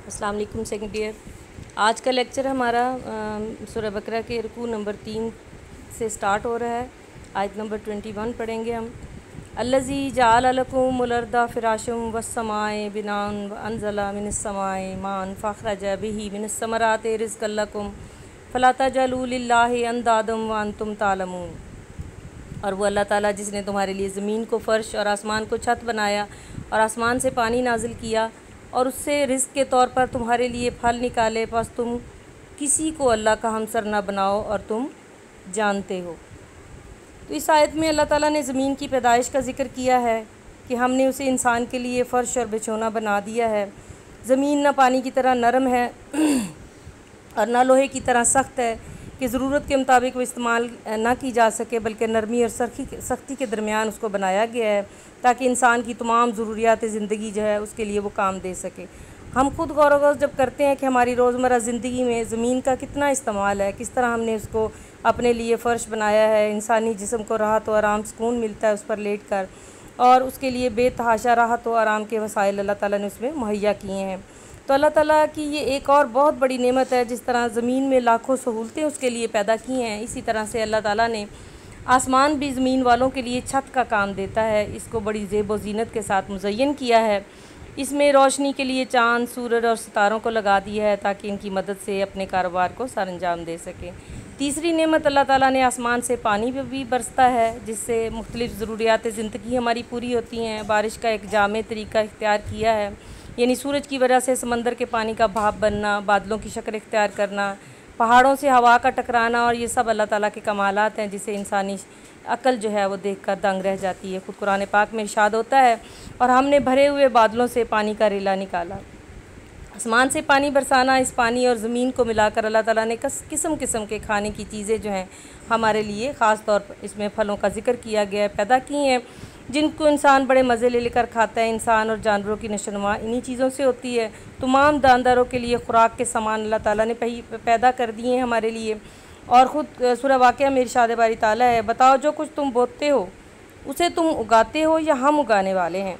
अस्सलाम वालेकुम second year. आज का लेक्चर हमारा सूरह बकरा के रुकू नंबर 3 से स्टार्ट हो रहा है। आयत नंबर 21 पढ़ेंगे हम। अल्लज़ी जअल लकुमुल अर्दा फ़िराशम वस्समाए बिनान व अनज़ला मिनस समाए माअन फ़अख़रज बिही मिनस समराति रिज़्क़न लकुम फ़ला तजअलू लिल्लाहि अंदादम व अंतुम तालमून। और वो अल्लाह ताला जिसने तुम्हारे लिए ज़मीन को फ़र्श और आसमान को छत बनाया और आसमान से पानी नाजिल किया और उससे रिज़्क़ के तौर पर तुम्हारे लिए फल निकाले, बस तुम किसी को अल्लाह का हमसर ना बनाओ और तुम जानते हो। तो इस आयत में अल्लाह ताला ने ज़मीन की पैदाइश का ज़िक्र किया है कि हमने उसे इंसान के लिए फ़र्श और बिछोना बना दिया है। ज़मीन ना पानी की तरह नरम है और ना लोहे की तरह सख्त है कि ज़रूरत के मुताबिक वो इस्तेमाल ना की जा सके, बल्कि नरमी और सख्ती के दरमियान उसको बनाया गया है ताकि इंसान की तमाम ज़रूरियात ज़िंदगी जो है उसके लिए वो काम दे सके। हम खुद गौर व गौर जब करते हैं कि हमारी रोज़मर्रा ज़िंदगी में ज़मीन का कितना इस्तेमाल है, किस तरह हमने उसको अपने लिए फ़र्श बनाया है, इंसानी जिस्म को राहत व आराम सुकून मिलता है उस पर लेट कर, और उसके लिए बेतहाशा राहत व आराम के वसाइल अल्लाह ताला ने उसमें मुहैया किए हैं। तो अल्लाह ताला की ये एक और बहुत बड़ी नेमत है। जिस तरह ज़मीन में लाखों सहूलतें उसके लिए पैदा की हैं, इसी तरह से अल्लाह ताला ने आसमान भी ज़मीन वालों के लिए छत का काम देता है। इसको बड़ी ज़ेब व ज़ीनत के साथ मुज़य्यन किया है। इसमें रोशनी के लिए चाँद, सूरज और सितारों को लगा दिया है ताकि इनकी मदद से अपने कारोबार को सर अंजाम दे सकें। तीसरी नेमत अल्लाह ताला ने आसमान से पानी भी बरसता है जिससे मुख्तलिफ़ ज़रूरियात ज़िंदगी हमारी पूरी होती हैं। बारिश का एक जामे तरीका इख्तियार किया है, यानी सूरज की वजह से समंदर के पानी का भाप बनना, बादलों की शक्ल इख्तियार करना, पहाड़ों से हवा का टकराना, और ये सब अल्लाह ताला के कमालात हैं जिसे इंसानी अक्ल जो है वो देख कर दंग रह जाती है। खुद कुरान पाक में इरशाद होता है, और हमने भरे हुए बादलों से पानी का रेला निकाला। आसमान से पानी बरसाना, इस पानी और ज़मीन को मिलाकर अल्लाह ताला ने किस्म किस्म के खाने की चीज़ें जो हैं हमारे लिए ख़ास तौर पर इसमें फ़लों का जिक्र किया गया है, पैदा की हैं, जिनको इंसान बड़े मज़े ले लेकर खाता है। इंसान और जानवरों की नशोनुमा इन्हीं चीज़ों से होती है। तमाम जानदारों के लिए खुराक के सामान अल्लाह ताला ने पैदा कर दिए हैं हमारे लिए। और ख़ुद सूरह वाक़िया में इरशाद बारी ताला है, बताओ जो कुछ तुम बोते हो उसे तुम उगाते हो या हम उगाने वाले हैं।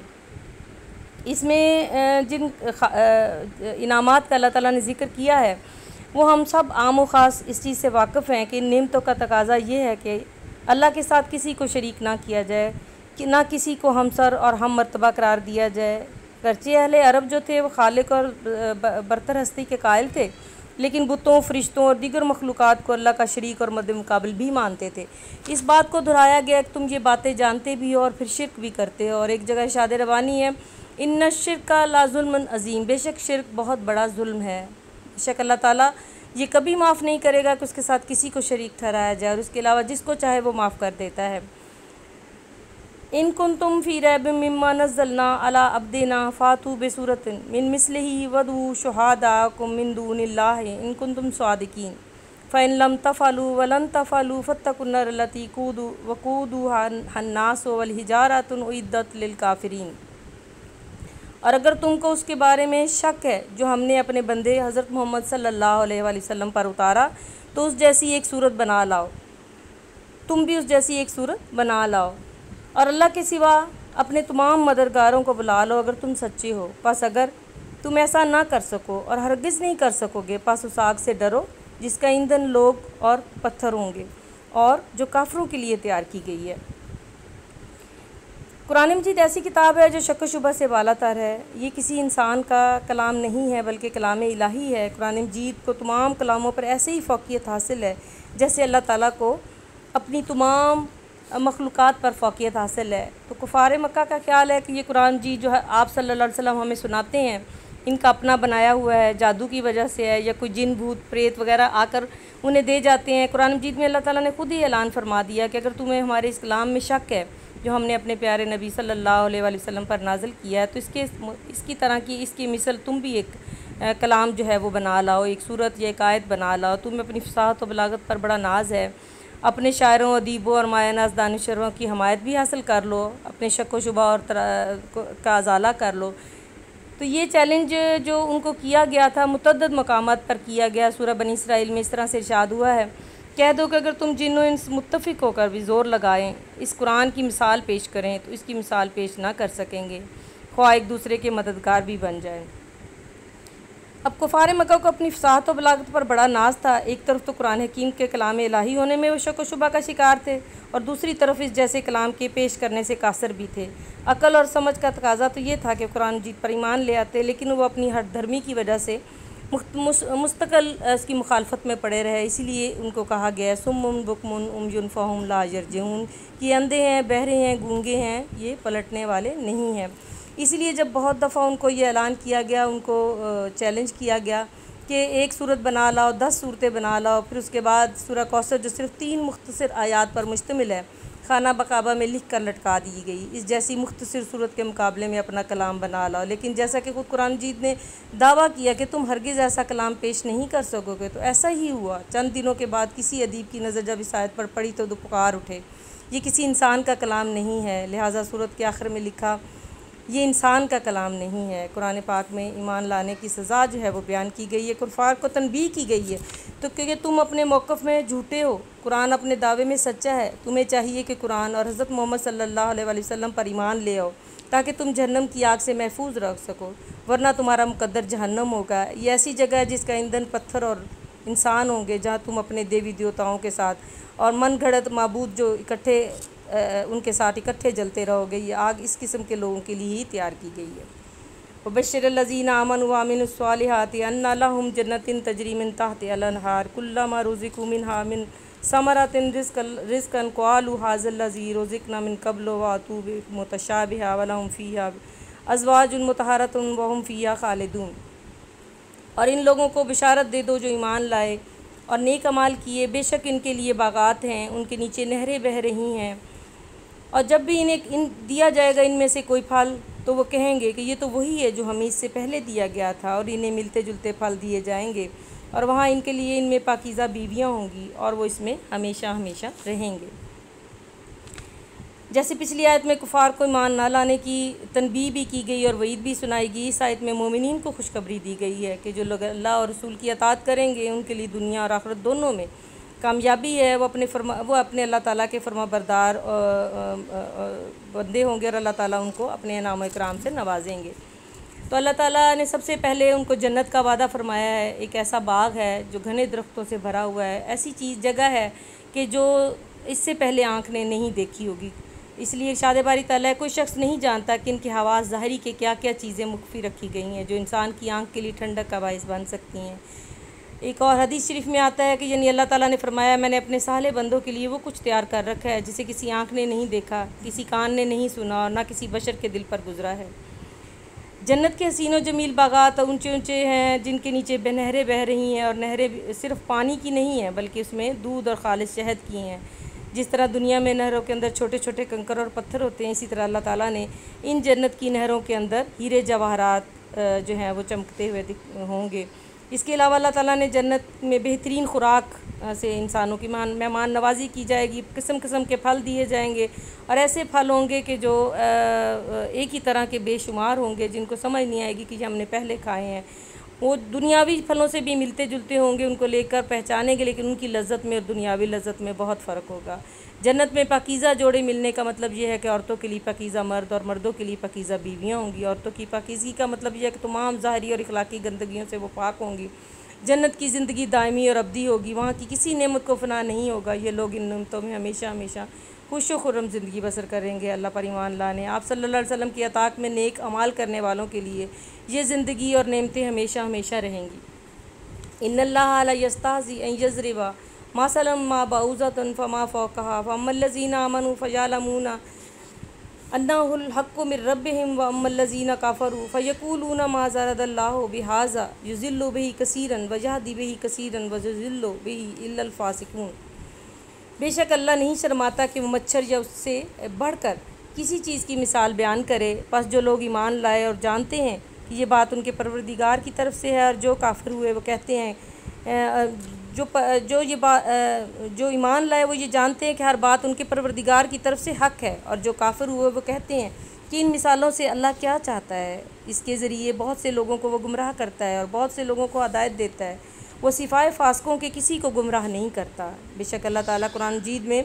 इसमें जिन इनामात का अल्लाह ताला ने ज़िक्र किया है वो हम सब आम व ख़ास इस चीज़ से वाक़फ़ हैं कि नेमतों का तकाज़ा ये है कि अल्लाह के साथ किसी को शरीक ना किया जाए, कि ना किसी को हमसर और हम मर्तबा करार दिया जाए। गर्चे अहले अरब जो थे वो खालिक और बरतर हस्ती के कायल थे, लेकिन बुतों, फ़रिश्तों और दीगर मखलूक़ात को अल्लाह का शरीक और मद्दे मुकाबिल भी मानते थे। इस बात को दोहराया गया कि तुम ये बातें जानते भी हो और फिर शिरक भी करते हो। और एक जगह इरशाद रवानी है, इन्ना शिरका ला ज़ुल्मन अज़ीम, बेशक शिरक बहुत बड़ा जुल्म है। बेशक अल्लाह ताला ये कभी माफ़ नहीं करेगा कि उसके साथ किसी को शरीक ठहराया जाए, और उसके अलावा जिसको चाहे वो माफ़ कर देता है। इन कुंतुम फ़ी रैबिम मिम्मा नज़्ज़लना अला अब्दिना फ़ातू बिसूरतिन मिन मिस्लिही वदऊ शुहादाकुम मिन दूनिल्लाहि इन कुंतुम सादिकीन फ़इन लम तफ़अलू वलन तफ़अलू फ़त्तकुन नार लती वक़ूदुहा अन्नास वल हिजारतुन उइद्दत लिल काफ़िरीन। और अगर तुमको उसके बारे में शक है जो हमने अपने बंदे हज़रत मोहम्मद सल्लल्लाहु अलैहि वसल्लम पर उतारा, तो उस जैसी एक सूरत बना लाओ, तुम भी उस जैसी एक सूरत बना लाओ, और अल्लाह के सिवा अपने तमाम मददगारों को बुला लो अगर तुम सच्चे हो। बस अगर तुम ऐसा ना कर सको और हरगिज़ नहीं कर सकोगे, बस उस आग से डरो जिसका ईंधन लोग और पत्थर होंगे और जो काफिरों के लिए तैयार की गई है। कुरान मजीद ऐसी किताब है जो शक शुबा से वालातर है। ये किसी इंसान का कलाम नहीं है बल्कि कलाम इलाही है। कुरान मजीद को तमाम कलामों पर ऐसे ही फ़ौक़ियत हासिल है जैसे अल्लाह ताला को अपनी तमाम मखलूक़ात पर फ़ौक़ियत हासिल है। तो कुफ़ार मक्का का ख़्याल है कि ये कुरान जी जो है आप सल्लल्लाहु अलैहि वसल्लम हमें सुनाते हैं, इनका अपना बनाया हुआ है, जादू की वजह से है, या कोई जिन भूत प्रेत वगैरह आकर उन्हें दे जाते हैं। कुरान मजीद में अल्लाह ताला ने ख़ुद ही ऐलान फरमा दिया कि अगर तुम्हें हमारे इस कलाम में शक है जो हमने अपने प्यारे नबी सल्लल्लाहु अलैहि वसल्लम पर नाजिल किया है, तो इसकी तरह की इसकी मिसल तुम भी एक कलाम जो है वो बना लाओ, एक सूरत या एक आयत बना लाओ। तुम्हें अपनी फ़साहत और बलागत पर बड़ा नाज है, अपने शायरों, अदीबों और मायानाज़ दानिशवरों की हमायत भी हासिल कर लो, अपने शक व शुबा और का अज़ाला कर लो। तो ये चैलेंज जो उनको किया गया था मुतअद्दिद मकामात पर किया गया। सूरह बनी इसराइल में इस तरह से इरशाद हुआ है, कह दो कि अगर तुम जिन्नो इंस मुत्तफ़िक होकर भी ज़ोर लगाएं, इस कुरान की मिसाल पेश करें तो इसकी मिसाल पेश ना कर सकेंगे, ख्वाह एक दूसरे के मददगार भी बन जाएं। अब कुफ़ार मक्का को अपनी फ़साहत और बलागत पर बड़ा नाज था। एक तरफ तो कुरान हकीम के कलाम इलाही होने में वो शक व शुबा का शिकार थे, और दूसरी तरफ इस जैसे कलाम के पेश करने से कासर भी थे। अकल और समझ का तकाजा तो ये था कि कुरान मजीद पर ईमान ले आते, लेकिन वो अपनी हठ धर्मी की वजह से मुस्तकिल इसकी मुखालफत में पड़े रहे। इसीलिए उनको कहा गया सुम्मुन बुकमुन उमयुन फ़हुम ला यरजिऊन, कि अंधे हैं, बहरे हैं, गूंगे हैं, ये पलटने वाले नहीं हैं। इसलिए जब बहुत दफ़ा उनको ये ऐलान किया गया, उनको चैलेंज किया गया कि एक सूरत बना लाओ, 10 सूरतें बना लाओ, फिर उसके बाद सूरह कौसर जो सिर्फ 3 मुख्तसर आयात पर मुश्तमिल है, खाना बकाबा में लिख कर लटका दी गई। इस जैसी मुख्तसर सूरत के मुकाबले में अपना कलाम बना लाओ। लेकिन जैसा कि ख़ुद कुरान मजीद ने दावा किया कि तुम हरगिज़ ऐसा कलाम पेश नहीं कर सकोगे, तो ऐसा ही हुआ। चंद दिनों के बाद किसी अदीब की नज़र जब इस आयत पर पड़ी तो पुकार उठे, ये किसी इंसान का कलाम नहीं है। लिहाजा सूरत के आखिर में लिखा, ये इंसान का कलाम नहीं है। कुरान पाक में ईमान लाने की सज़ा जो है वो बयान की गई है। कुफ़ार को तनबीह की गई है, तो क्योंकि तुम अपने मौक़िफ़ में झूठे हो, कुरान अपने दावे में सच्चा है। तुम्हें चाहिए कि कुरान और हज़रत मोहम्मद सल्लल्लाहु अलैहि वसल्लम पर ईमान ले आओ, ताकि तुम जहन्नम की आग से महफूज रख सको, वरना तुम्हारा मुकद्दर जहन्नम होगा। ये ऐसी जगह है जिसका ईंधन पत्थर और इंसान होंगे, जहाँ तुम अपने देवी देवताओं के साथ और मन घड़त माबूद जो इकट्ठे उनके साथ इकट्ठे जलते रहोगे। ये आग इस किस्म के लोगों के लिए ही तैयार की गई है। वबश्शिरिल्लज़ीना आमनु व अमिनुस्सालिहाति अन्ना लहुम जन्नतिन तजरी मिन तहतिहल अनहार कुल्लमा रुज़िक़ू मिनहा मिन समरातिन रिज़्क़न क़ालू हाज़िल्लज़ी रुज़िक़ना मिन क़ब्लु व अतू मुतशाबिहा व लहुम फ़ीहा अज़वाजुन मुतहहरतुन व हुम फ़ीहा ख़ालिदून। और इन लोगों को बिशारत दे दो जो ईमान लाए और नेक अमाल किए, बेशक इनके लिए बागात हैं, उनके नीचे नहरें बह रही हैं। और जब भी इन्हें दिया जाएगा इनमें से कोई फल, तो वो कहेंगे कि ये तो वही है जो हमें इससे पहले दिया गया था, और इन्हें मिलते जुलते फल दिए जाएंगे, और वहाँ इनके लिए इनमें पाकीज़ा बीवियाँ होंगी, और वो इसमें हमेशा हमेशा रहेंगे। जैसे पिछली आयत में कुफ़ार को ईमान ना लाने की तनबीह भी की गई और वईद भी सुनाई गई, इस आयत में मोमिनीन को खुशखबरी दी गई है कि जो लोग अल्लाह और रसूल की अताअत करेंगे उनके लिए दुनिया और आखिरत दोनों में कामयाबी है। वो अपने अल्लाह ताला के फरमा बरदार बंदे होंगे, और अल्लाह ताला उनको अपने इनाम इकराम से नवाजेंगे। तो अल्लाह ताला ने सबसे पहले उनको जन्नत का वादा फरमाया है। एक ऐसा बाग है जो घने दरख्तों से भरा हुआ है, ऐसी जगह है कि जो इससे पहले आँख ने नहीं देखी होगी। इसलिए इरशाद बारी ताला, कोई शख्स नहीं जानता कि इनके हवास ज़ाहरी के क्या क्या चीज़ें मुख्फी रखी गई हैं जो इंसान की आँख के लिए ठंडक का बाइस बन सकती हैं। एक और हदीस शरीफ में आता है कि यानी अल्लाह ताला ने फरमाया, मैंने अपने साले बंदों के लिए वो कुछ तैयार कर रखा है जिसे किसी आँख ने नहीं देखा, किसी कान ने नहीं सुना, और ना किसी बशर के दिल पर गुजरा है। जन्नत के हसीन व जमील बागात ऊँचे ऊँचे हैं जिनके नीचे नहरें बह रही हैं, और नहरें सिर्फ पानी की नहीं हैं बल्कि उसमें दूध और खालिस शहद की हैं। जिस तरह दुनिया में नहरों के अंदर छोटे छोटे कंकर और पत्थर होते हैं, इसी तरह अल्लाह ताला ने इन जन्नत की नहरों के अंदर हीरे जवाहरात जो हैं वो चमकते हुए होंगे। इसके अलावा अल्लाह ताला ने जन्नत में बेहतरीन खुराक से इंसानों की मेहमान नवाजी की जाएगी। किस्म किस्म के फल दिए जाएंगे, और ऐसे फल होंगे कि जो एक ही तरह के बेशुमार होंगे, जिनको समझ नहीं आएगी कि हमने पहले खाए हैं। वो दुनियावी फलों से भी मिलते जुलते होंगे, उनको लेकर पहचानेंगे, लेकिन उनकी लज़्ज़त में और दुनियावी लज़्ज़त में बहुत फ़र्क होगा। जन्नत में पाकीज़ा जोड़े मिलने का मतलब ये है कि औरतों के लिए पाकीज़ा मर्द और मर्दों के लिए पाकीज़ा बीवियाँ होंगी। औरतों की पाकीज़गी का मतलब यह है कि तमाम ज़ाहरी और इखलाकी गंदगियों से वो पाक होंगी। जन्नत की ज़िंदगी दायमी और अब्दी होगी, वहाँ की किसी नेमत को फ़ना नहीं होगा। ये लोग इन नेमतों में हमेशा हमेशा खुश व खुर्रम ज़िंदगी बसर करेंगे। अल्लाह पर ईमान लाने, आप सल्लल्लाहु अलैहि वसल्लम की अताअत में नेक अमाल करने वालों के लिए ये ज़िंदगी और नेमतें हमेशा हमेशा रहेंगी। इन्नल्लाह ला यस्ताज़ी अन यज़रिबा मसलन मा बाउज़तन फमा फ़ौक़हा फ़अम्मल्लज़ीना आमनू फ़यअलमूना अन्नहुल हक़्क़ु मिर रब्बिहिम व अम्मल्लज़ीना कफ़रू फ़यक़ूलूना मा ज़रदल्लाहु बिहाज़ा युज़िल्लु बिही कसीरन व यहदी बिही कसीरन व युज़िल्लु बिही इल्लल फ़ासिक़ून। बेशक अल्लाह नहीं शर्माता कि वो मच्छर या उससे बढ़कर किसी चीज़ की मिसाल बयान करे। बस जो लोग ईमान लाए और जानते हैं कि ये बात उनके परवरदिगार की तरफ से है, और जो काफिर हुए वो कहते हैं जो ईमान लाए वो ये जानते हैं कि हर बात उनके परवरदिगार की तरफ से हक़ है, और जो काफिर हुए वो कहते हैं कि इन मिसालों से अल्लाह क्या चाहता है। इसके ज़रिए बहुत से लोगों को वो गुमराह करता है और बहुत से लोगों को हिदायत देता है। वो सिफाए फास्कों के किसी को गुमराह नहीं करता। बेशक अल्लाह ताला कुरान मजीद में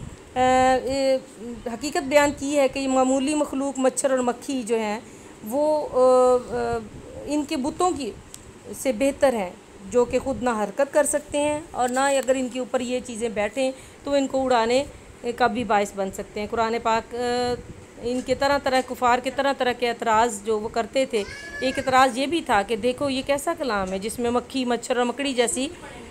हकीकत बयान की है कि मामूली मखलूक मच्छर और मक्खी जो हैं वो इनके बुतों की से बेहतर हैं, जो कि ख़ुद ना हरकत कर सकते हैं और ना अगर इनके ऊपर ये चीज़ें बैठें तो इनको उड़ाने का भी बाइस बन सकते हैं। कुरान पाक इनके तरह तरह कुफार के तरह तरह के एतराज़ जो वो करते थे, एक एतराज़ ये भी था कि देखो ये कैसा कलाम है जिसमें मक्खी मच्छर और मकड़ी जैसी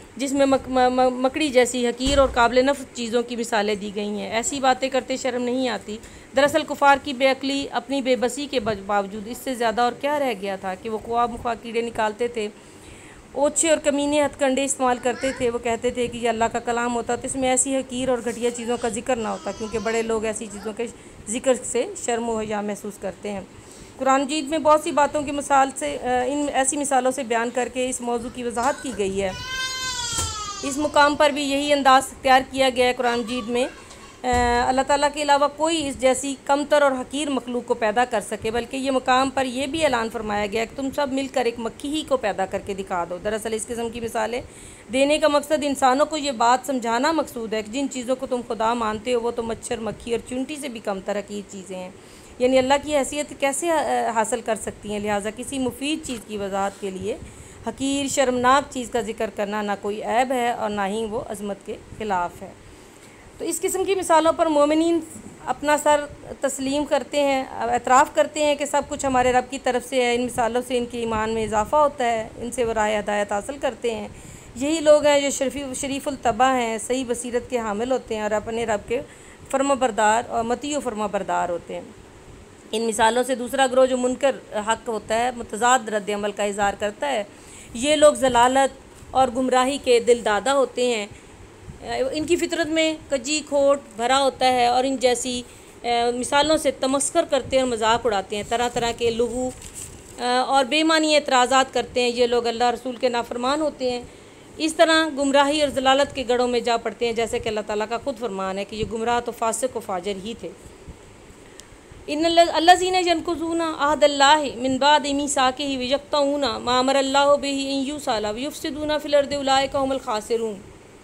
मकड़ी जैसी हकीर और काबिल नफ़्स चीज़ों की मिसालें दी गई हैं। ऐसी बातें करते शर्म नहीं आती। दरअसल कुफार की बेअक्ली, अपनी बेबसी के बावजूद इससे ज़्यादा और क्या रह गया था कि वो ख्वाब मुख्वा कीड़े निकालते थे, ओछे और कमीने हथकंडे इस्तेमाल करते थे। वो कहते थे कि ये अल्लाह का कलाम होता तो इसमें ऐसी हकीर और घटिया चीज़ों का जिक्र ना होता, क्योंकि बड़े लोग ऐसी चीज़ों के ज़िक्र से शर्म व हया महसूस करते हैं। कुरान मजीद में बहुत सी बातों की मिसाल से इन ऐसी मिसालों से बयान करके इस मौजू की वजाहत की गई है। इस मुकाम पर भी यही अंदाज़ तैयार किया गया है कुरान मजीद में, अल्लाह ताला के अलावा कोई इस जैसी कमतर और हकीर मखलूक को पैदा कर सके, बल्कि ये मुकाम पर यह भी ऐलान फरमाया गया कि तुम सब मिलकर एक मक्खी ही को पैदा करके दिखा दो। दरअसल इस किस्म की मिसालें देने का मकसद इंसानों को ये बात समझाना मकसूद है कि जिन चीज़ों को तुम खुदा मानते हो वो तो मच्छर, मक्खी और चूंटी से भी कमतर हकीर चीज़ें हैं, यानी अल्लाह की हैसियत कैसे हासिल कर सकती हैं। लिहाजा किसी मुफीद चीज़ की वजाहत के लिए हकीर शर्मनाक चीज़ का जिक्र करना ना कोई ऐब है और ना ही वो अज़मत के ख़िलाफ़ है। तो इस किस्म की मिसालों पर मोमिनीन अपना सर तस्लीम करते हैं, एतराफ़ करते हैं कि सब कुछ हमारे रब की तरफ से है। इन मिसालों से इनके ईमान में इजाफ़ा होता है, इनसे वो राह हदायत हासिल करते हैं। यही लोग हैं जो शरीफुल तबा हैं, सही बसीरत के हामिल होते हैं और अपने रब के फर्माबरदार और मतीउ फर्माबरदार होते हैं। इन मिसालों से दूसरा ग्रोह जो मुनकर हक़ होता है, मुतज़ाद रद्द अमल का इज़हार करता है। ये लोग ज़लालत और गुमराही के दिलदादा होते हैं। इनकी फ़ितरत में कजी खोट भरा होता है और इन जैसी मिसालों से तमस्खुर करते हैं और मजाक उड़ाते हैं। तरह तरह के लुगू और बेमानी एतराज़ात करते हैं। ये लोग अल्लाह रसूल के नाफरमान होते हैं। इस तरह गुमराही और ज़लालत के गढ़ों में जा पड़ते हैं, जैसे कि अल्लाह ताला का ख़ुद फरमान है कि ये गुमराह तो फासिक व फाजिर ही थे। इन्नल्लज़ीना यनकुज़ूना अहदल्लाहि मिन बादि मीसाकिही वयक़तऊना मा अमरल्लाहु बिही अन युसला वयुफ़सिदूना फ़िल अर्दि उलाइका हुमुल ख़ासिरून।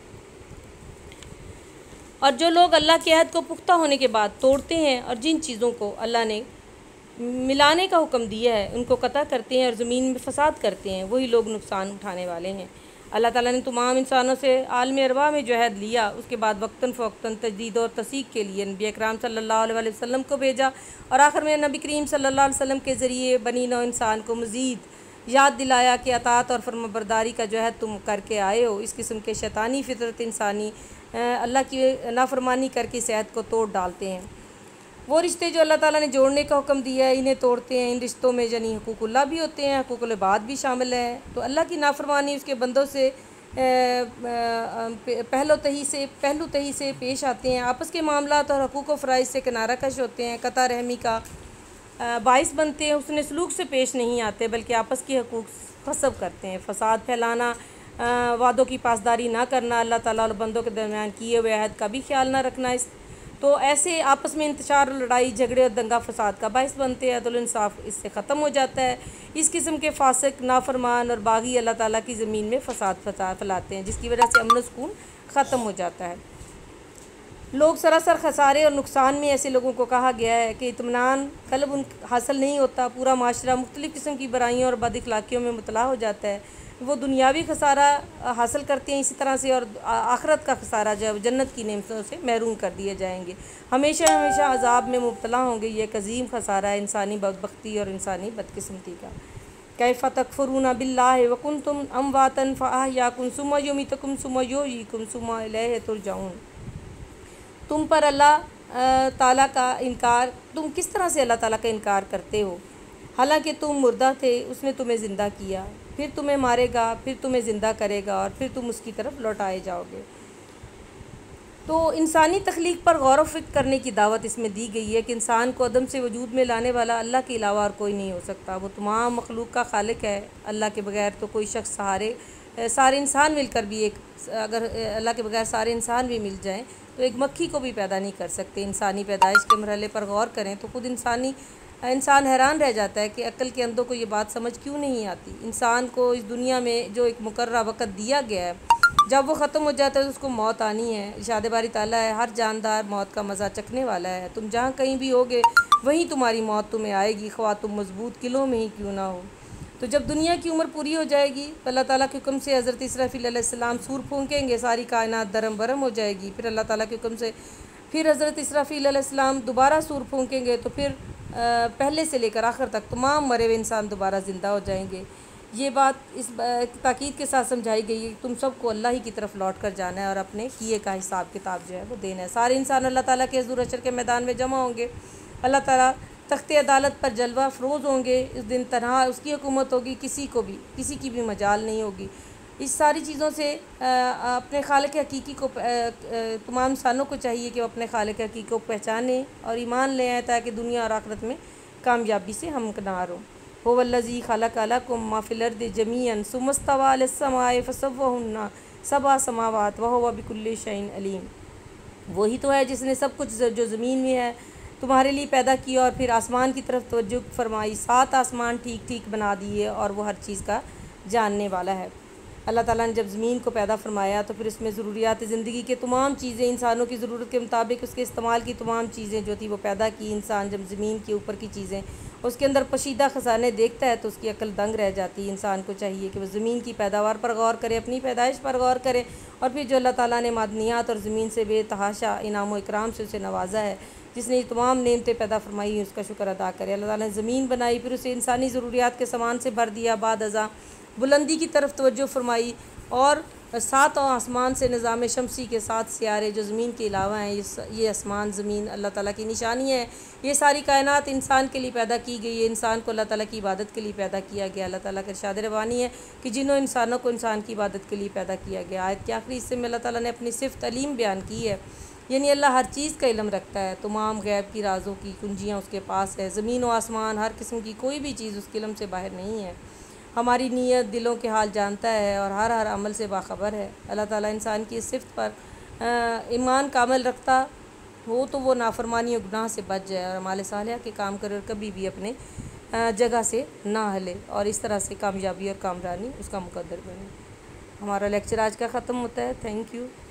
और जो लोग अल्लाह के अहद को पुख्ता होने के बाद तोड़ते हैं और जिन चीज़ों को अल्लाह ने मिलाने का हुक्म दिया है उनको कता करते हैं और ज़मीन में फ़साद करते हैं, वही लोग नुकसान उठाने वाले हैं। अल्लाह ताला ने तमाम इंसानों से आलम अरवा में जो अहद लिया, उसके बाद वक्तन फ़वक्तन तजदीद और तसीक के लिए नबी अकराम सल्लल्लाहु अलैहि वसल्लम को भेजा और आखिर में नबी करीम सल्लल्लाहु अलैहि वसल्लम के ज़रिए बनी नौ इंसान को मज़ीद याद दिलाया कि अतात और फर्माबरदारी का जो अहद तुम करके आए हो। इस किस्म के शैतानी फ़ितरत इंसानी अल्लाह की नाफरमानी करके इस अहद को तोड़ डालते हैं। वो रिश्ते जो अल्लाह ताला ने जोड़ने का हुक्म दिया है इन्हें तोड़ते हैं। इन रिश्तों में यानी हुकूकुल्लाह भी होते हैं, हुकूकुल इबाद भी शामिल है। तो अल्लाह की नाफरमानी उसके बंदों से पहलू तही से पेश आते हैं। आपस के मामलात और हकूक़ व फ़राइज़ से किनारा कश होते हैं, कता रहमी का बाइस बनते हैं, उसने सलूक से पेश नहीं आते बल्कि आपस की हकूक़ ग़स्ब करते हैं। फ़साद फैलाना, वादों की पासदारी ना करना, अल्लाह ताला और बंदों के दरमियान किए हुए अहद का भी ख्याल ना रखना, तो ऐसे आपस में इंतशार, लड़ाई झगड़े और दंगा फसाद का बाइस बनते हैं। अदल इंसाफ इससे ख़त्म हो जाता है। इस किस्म के फासिक, नाफरमान और बागी अल्लाह ताला की ज़मीन में फसाद फैलाते हैं, जिसकी वजह से अमन सुकून ख़त्म हो जाता है। लोग सरासर खसारे और नुकसान में ऐसे लोगों को कहा गया है कि इत्मीनान कल्ब उन हासिल नहीं होता। पूरा माशरा मुख्तलिफ़ किस्म की बुराइयों और बद अखलाकियों में मुबतला हो जाता है। वो दुनियावी खसारा हासिल करते हैं इसी तरह से, और आखरत का खसारा जब जन्नत की नेमतों से महरूम कर दिए जाएंगे, हमेशा हमेशा अजाब में मुबतला होंगे। ये एक अजीम खसारा है इंसानी बदबख्ती और इंसानी बदकिस्मती का। कैफ़ तकफ़ुरूना बिल्लाहि व कुंतुम अमवातन फ़अहयाकुम सुम्मा युमीतुकुम सुम्मा युहयीकुम सुम्मा इलैहि तुरजऊन। तुम पर अल्लाह ताला का इनकार, तुम किस तरह से अल्लाह ताला का इनकार करते हो, हालांकि तुम मुर्दा थे, उसने तुम्हें ज़िंदा किया, फिर तुम्हें मारेगा, फिर तुम्हें ज़िंदा करेगा और फिर तुम उसकी तरफ लौटाए जाओगे। तो इंसानी तख्लीक पर गौर व फिक्र करने की दावत इसमें दी गई है कि इंसान को अदम से वजूद में लाने वाला अल्लाह के अलावा और कोई नहीं हो सकता। वो तमाम मखलूक का खालिक है। अल्लाह के बगैर तो कोई शख्स सारे इंसान मिलकर भी अगर अल्लाह के बगैर सारे इंसान भी मिल जाएं तो एक मक्खी को भी पैदा नहीं कर सकते। इंसानी पैदाइश के मरहले पर गौर करें तो खुद इंसान हैरान रह जाता है कि अक्ल के अंदों को ये बात समझ क्यों नहीं आती। इंसान को इस दुनिया में जो एक मुकर्रा वक़्त दिया गया है, जब वो ख़त्म हो जाता है तो उसको मौत आनी है। इरशाद बारी ताला है, हर जानदार मौत का मज़ा चखने वाला है। तुम जहाँ कहीं भी होगे वहीं तुम्हारी मौत तुम्हें आएगी, ख्वाह तुम मजबूत किलों में ही क्यों ना हो। तो जब दुनिया की उम्र पूरी हो जाएगी तो अल्लाह ताला के हुक्म से हज़रत इसराफील अलैहिस्सलाम सूर फूंकेंगे, सारी कायनात दरम बरम हो जाएगी। फिर अल्लाह ताला के हुक्म से फिर हज़रत इसराफील अलैहिस्सलाम दोबारा सूर फूंकेंगे, तो फिर पहले से लेकर आखिर तक तमाम मरे हुए इंसान दोबारा ज़िंदा हो जाएंगे। ये बात इस ताकीद के साथ समझाई गई है कि तुम सबको अल्लाह ही की तरफ लौट कर जाना है और अपने किए का हिसाब किताब जो है वो देना है। सारे इंसान अल्लाह ताला के हुज़ूर हशर के मैदान में जमा होंगे। अल्लाह ताला तख्ते अदालत पर जलवा फ़रोज़ होंगे। इस दिन तनहा उसकी हुकूमत होगी, किसी की भी मजाल नहीं होगी। इस सारी चीज़ों से अपने खालिक हकीकी को तमाम इंसानों को चाहिए कि वो अपने खालिक हकीकी को पहचाने और ईमान ले आए, ताकि दुनिया और आखिरत में कामयाबी से हमकिनार हों। हुवल्लज़ी खलक़ लकुम मा फ़िल अर्दि जमीअन सुम्मा इस्तवा अlas समाए फ़सव्वहुन्ना सबअ समावात व हुवा बिकुल्लि शैइन अलीम। वही तो है जिसने सब कुछ जो ज़मीन में है तुम्हारे लिए पैदा किया और फिर आसमान की तरफ तवज्जो फरमाई, 7 आसमान ठीक ठीक बना दिए और वो हर चीज़ का जानने वाला है। अल्लाह ताला ने जब ज़मीन को पैदा फरमाया तो फिर उसमें ज़रूरियात ज़िंदगी के तमाम चीज़ें, इंसानों की ज़रूरत के मुताबिक उसके इस्तेमाल की तमाम चीज़ें जो थी वो पैदा की। इंसान जब ज़मीन के ऊपर की चीज़ें उसके अंदर पशीदा ख़जाने देखता है तो उसकी अक्ल दंग रह जाती है। इंसान को चाहिए कि वह ज़मीन की पैदावार पर गौर करे, अपनी पैदाइश पर गौर करे, और फिर जो अल्लाह ताला ने मादनियात और ज़मीन से बेतहाशा इनाम व इकराम से उसे नवाजा है, जिसने ये तमाम नेमतें पैदा फरमाई, उसका शुक्र अदा करे। अल्लाह ताला ने ज़मीन बनाई, फिर उसे इंसानी ज़रूरियात के सामान से भर दिया। बाद अज़ा बुलंदी की तरफ तवज्जो फरमाई और 7 आसमान से निज़ाम शमसी के 7 सियारे जो ज़मीन के अलावा हैं, ये आसमान ज़मीन अल्लाह ताला की निशानी है। ये सारी कायनात इंसान के लिए पैदा की गई है। इंसान को अल्लाह ताला की इबादत के लिए पैदा किया गया। अल्लाह ताला का इरशाद रवानी है कि जिन्हों इंसानों को इंसान की इबादत के लिए पैदा किया गया। आयत के आखिरी हिस्से में अल्लाह ताला ने अपनी सिफ़त अलीम बयान की है, यानी अल्लाह हर चीज़ का इल्म रखता है। तमाम गैब की राज़ों की कुंजियाँ उसके पास है। ज़मीन व आसमान हर किस्म की कोई भी चीज़ उसके इल्म से बाहर नहीं है। हमारी नीयत, दिलों के हाल जानता है और हर अमल से बाखबर है। अल्लाह ताला इंसान की इस सिफ़त पर ईमान कामिल रखता हो तो वो नाफरमानी और गुनाह से बच जाए और अमाल सालिहा के काम करे और कभी भी अपने जगह से ना हिले, और इस तरह से कामयाबी और कामरानी उसका मुकद्दर बने। हमारा लेक्चर आज का ख़त्म होता है। Thank you.